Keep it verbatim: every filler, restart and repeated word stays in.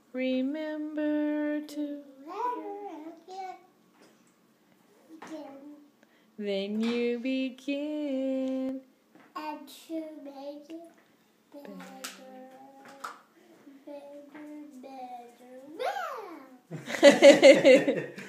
Remember to. Then you begin. And to make it better, better, better, better.